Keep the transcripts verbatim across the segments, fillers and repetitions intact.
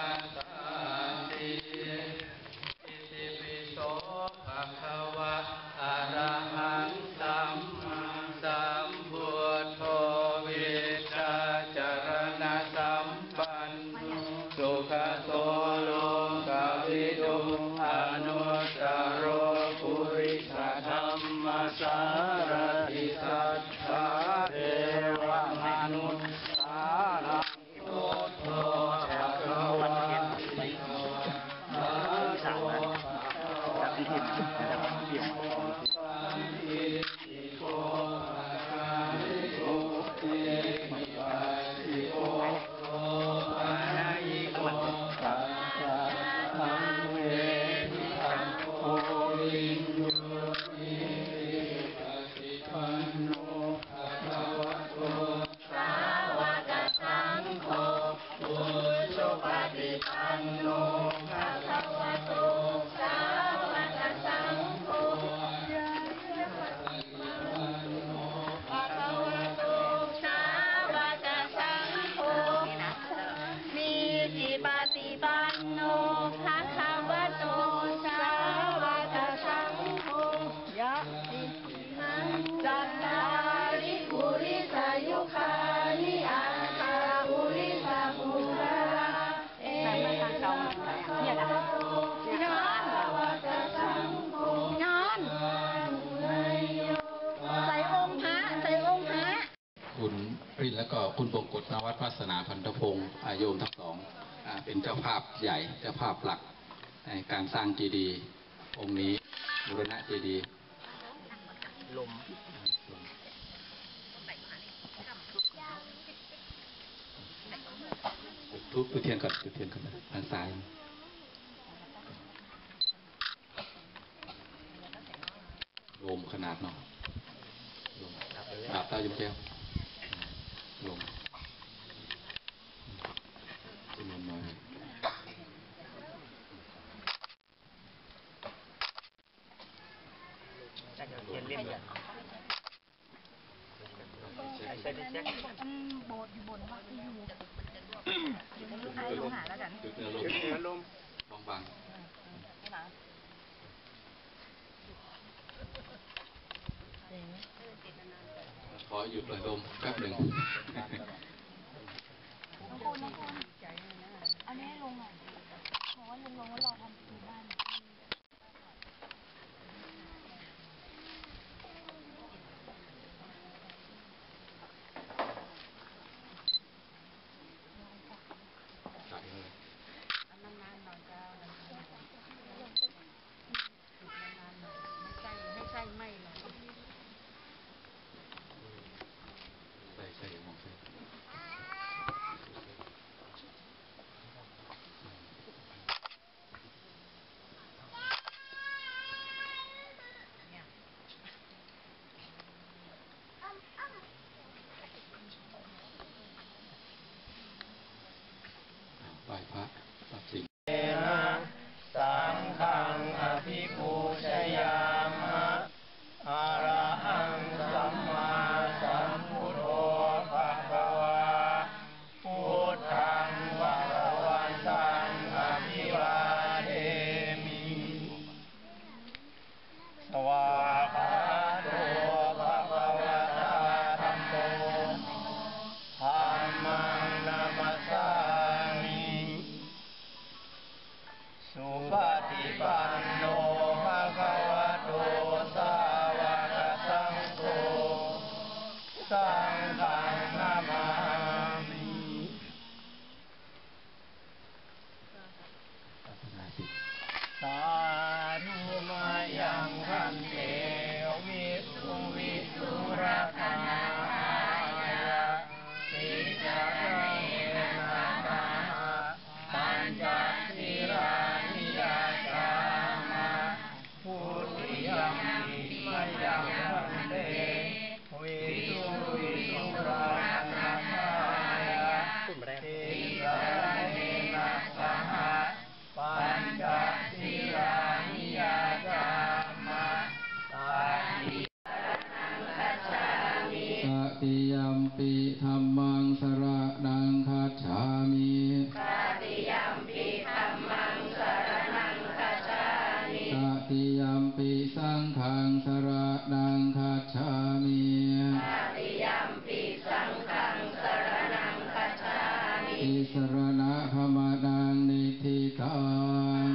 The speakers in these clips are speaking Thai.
ติอิติปิโสภะคะวะอะระหังสัมมาสัมพุทโธวิชชาจารณะสัมปันโนสุขโสโลกวิทูอนุตตโรปุริสธัมมัสสารติสัทธาเทวมนุสสานังพุทโธภะคะวะสาวนะจากที่ทิพย์จากที่เบี่ยงโกภะริโกเตมิปัสสิโกโตปะนะยิโกปัสสะธังเวทิตังโอวินโยติปัสสิปันโนภะคะวะโตสาวกสังโฆพุทโธปฏิปันโนภะคะวะโตสาวกสังโฆยะภะคะวะโตสาวกสังโฆมีจิปฏิปันโนภะคะวะโตสาวกสังโฆยะติมังจัตตาริปุริสายุคานิอัตตาปุริสาภูราเอตเนี่ยนะนอนนอนใส่องค์พระใส่องค์พระคุณรินแล้วก็คุณบงกฎนวัฒน์วาสนาพันธพงศ์โยมทั้งสองเป็นเจ้าภาพใหญ่เจ้าภาพหลักในการสร้างเจดีย์องค์นี้บูรณะเจดีย์ลมทุบจุดเทียนก่อนจุดเทียนก่อนทางซ้ายลมขนาดเนาะลมอาบตายุ่งแก้วลมจำนวนน้อยเทียนเล่นอย่างใช่ดิเช็คโบดอยู่บนว่าที่อยู่ไอ้ลงหาแล้วกันจุดเนื้อลมจุดเนื้อลมบางบางขอหยุดปล่อยลมแป๊บหนึ่งน้องคุณน้องคุณอันนี้ลงอ่ะเพราะว่าลงลงแล้วรอทำประตูบ้านนานๆหน่อยจ้าไม่ใช่ไม่ใช่ไม่หรอกใช่ใช่มองใช่ไหว้พระรับสิ่งสังฆังอภิปูชยามะอะระหังสัมมาสัมพุทโธภะคะวะพุทธังภะคะวันตังอภิวาเทมิสวากขาโตภะคะวะตาธัมโมธัมมังนัมมัสสามิสุปฏิปันโนภะคะวะโตสาวกสังโฆสังฆังนามามิสาธุมายังคันเทวิสุวิสุรัตนาสิจาเนนะมะปัญจศีรานิยาจามะพุทธิยัมปิมยังคันเทวิสุวิสุรัตนาสิจาเนนะสหปัญจศีราปิสังฆังสรณังคัจฉามิตติยัมปิสังฆังสรณังคัจฉามิติสรณะขมานังนิธิตัง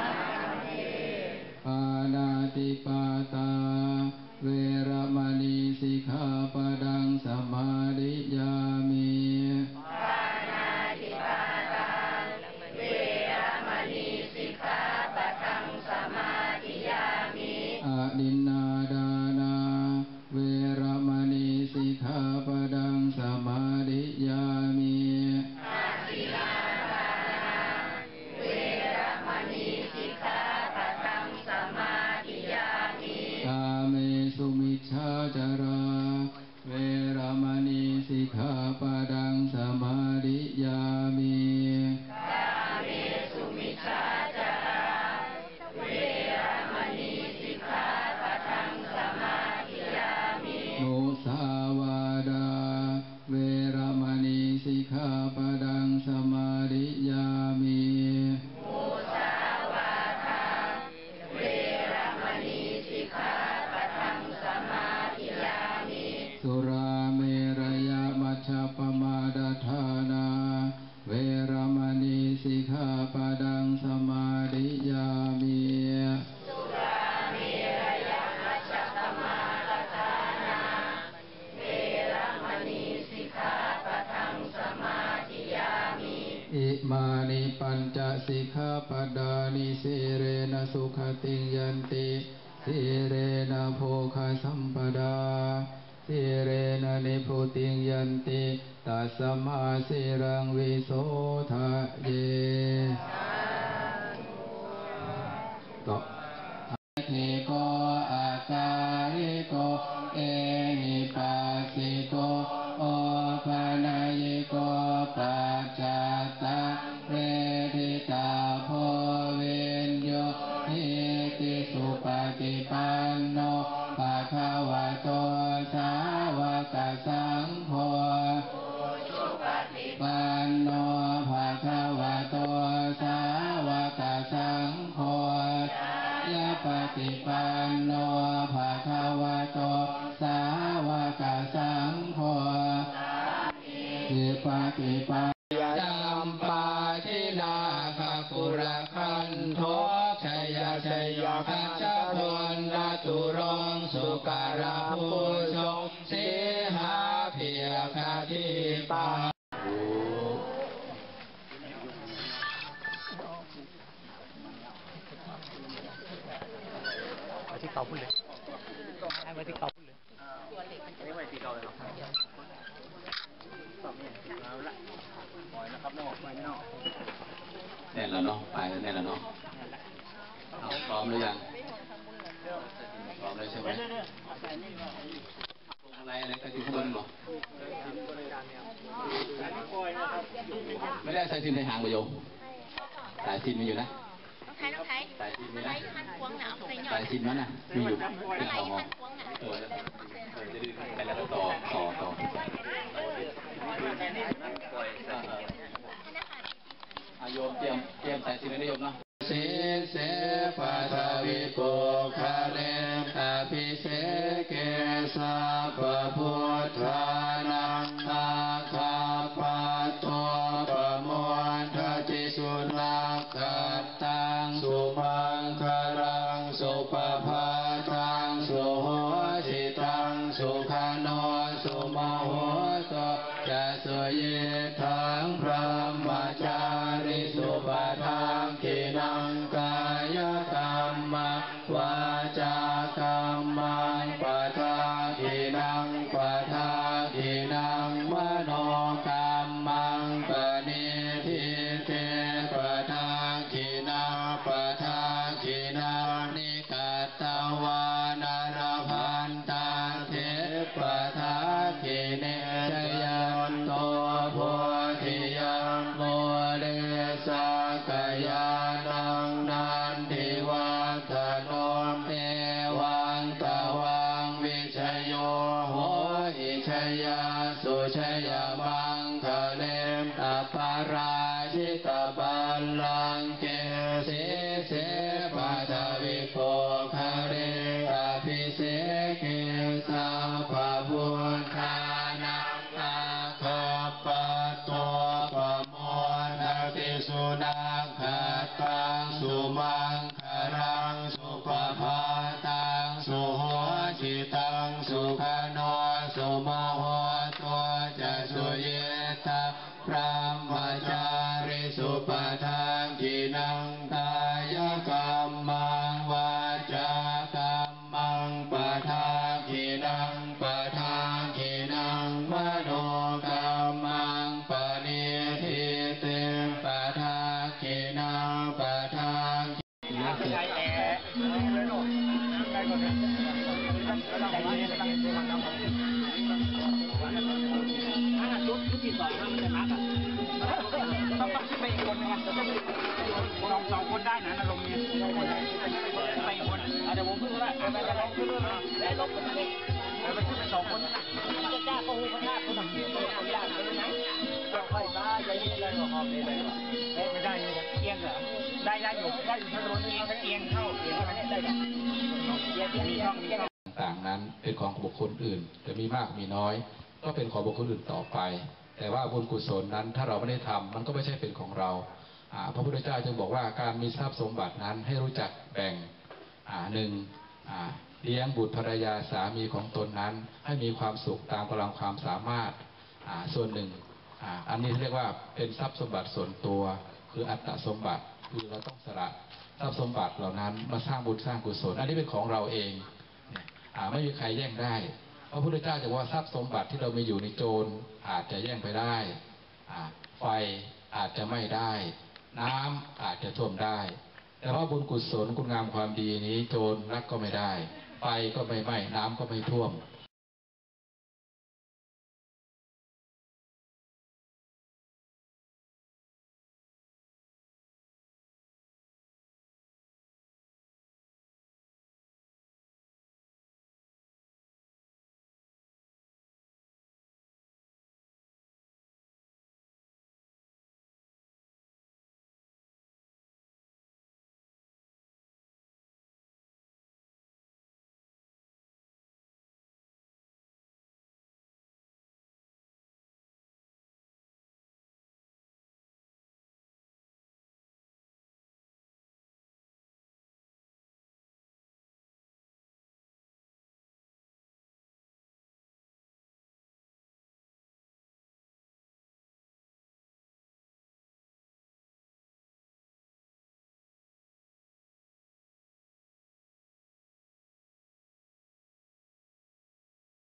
ปานาติปาตาเวรมณีสิกขาปดังสมาธิยามิปานาติปาตาเวรมณีสิกขาปดังสมาธิยามิอะดินนาดานาเวรมณีสิกขาปดังสมาธิยามิอะดินนาดานาเวรมณีสิกขาปดังสมาธิยามิกาเมสุมิจฉาจาราเวรมณีสิกขาปดังสมาธิยามิกาเมสุมิจฉาจาราเวรมณีสิกขาปดังสมาธิยามิมุสาวาดาเวรมณีสิกขาปดังสมาธิยามิมุสาวาทาเวรมณีสิกขาปดังสมาธิยามิสุราเมรยมัชฌัปปมาดาทานาเวรมณีสิกขาปดังสมาธิยามิสุราเมรยมัชฌัปปมาดาทานาเวรมณีสิกขาปดังสมาธิยามิอิมานิปัญจสิกขาปดานิสีเรนะสุขติงยันติสีเรนะโภคสัมปดาสีเรนะนิพุติงยันติตัสมาสีรังวิโสทะเยต่อเทโกอาการิโกเอหิปัสสิโกโอปนายโกปัจจัตตาเวทิตาโพวินโยหิติสุปฏิปันโนภะคะวะโตสาวกสังโฆสุปฏิปันโนภะคะวะโตสาวกสังโฆยะปฏิปันโนภะคะวะโตสาวกสังโฆสิปฏิปันจัมปาทินาคกุระคันโทชัยยะชัยยะคัจจพลนาตุรงสุการะภูชงสิหาเพียคาทิปาที่เขาพูดเลยให้ไว้ที่เขาพูดเลยไม่ไว้ที่เขาเลยครับตอบเนี่ยเอาละปล่อยนะครับนอกไปนอกแน่นแล้วเนาะไปแล้วแน่นแล้วเนาะเอาพร้อมหรือยังพร้อมเลยใช่ไหมอะไรอะไรก็ที่คนบอกไม่ได้ใส่ซิมในหางประโยคสายซิมมีอยู่นะใช้ต้องใช้สายซิมมีนะสายซิมนั้นน่ะมีอยู่เป็นของของเออเออจะดึงไปแล้วก็ต่อต่อต่อโยมเตรียมเตรียมสายซิมให้โยมเนาะสิเสปัทวิโกคาเลอภิเสเกสัพพุทธานังอาคาปะโตปโมทติสุนักขัตตังสุมังคลังสุปภาตังสุโหสิตังสุขโนสุมโหโตจะสุเยทังพระมจาริสุปทังกินังกายกรรมวาจากรรมังปะทากินังปะทากินังมโนกรรมังปณิทิเตปะทากินาปะทากินานิกัตตวานารพันตาเทปะทากิเนชยันโตโพธิยังโมเลสกยานังนันทิวัฒโนเอวังตวังวิชโยโหอิชยาสุชยมังคะเลมอปาราชิตบัลลังเกสิเสปัทวิโกคะเรสุนัขขัดตังสุมังคารังสุปภาตังสุโหจิตังสุขโนสุโมโหตัวจะสุเยตาพระมจาริสุปทานกินังกายกรรมังวาจากรรมังปะทากินังปะทากินังมโนกรรมังปะนิทิเตปะทากินังปะทาที่สองมันจะนัดอ่ะต้องต้องไปอีกคนนึงอ่ะสองสองคนได้นะอารมณ์เนี้ยไปอีกคนเดี๋ยวผมขึ้นก็ได้ไปไปลงขึ้นเลยแล้วลงขึ้นไปไปขึ้นไปสองคนนะจะจ้าก็หูพระธาตุคนหนักคนเอายากเลยนะต้องค่อยมาใหญ่ยิ่งเลยกว่าหอมเลยเลยไม่ได้เลยเอียงเหรอได้ได้อยู่ได้อยู่ถ้าโดนเอียงเอียงเข้าเอียงเข้าได้ได้เอียงมีช่องมีช่องต่างนั้นเป็นของบุคคลอื่นจะมีมากมีน้อยก็เป็นของบุคคลอื่นต่อไปแต่ว่าบุญกุศลนั้นถ้าเราไม่ได้ทำมันก็ไม่ใช่เป็นของเราพระพุทธเจ้าจึงบอกว่าการมีทรัพย์สมบัตินั้นให้รู้จักแบ่งหนึ่งเลี้ยงบุตรภรรยาสามีของตนนั้นให้มีความสุขตามกำลังความสามารถส่วนหนึ่งอันนี้เรียกว่าเป็นทรัพย์สมบัติส่วนตัวคืออัตตสมบัติคือเราต้องสละทรัพย์สมบัติเหล่านั้นมาสร้างบุญสร้างกุศลอันนี้เป็นของเราเองไม่มีใครแย่งได้พระพุทธเจ้าจะว่าทรัพย์สมบัติที่เรามีอยู่ในโจรอาจจะแย่งไปได้ไฟอาจจะไม่ได้น้ำอาจจะท่วมได้แต่ว่าบุญกุศลคุณงามความดีนี้โจรลักก็ไม่ได้ไฟก็ไม่ไหม้น้ำก็ไม่ท่วม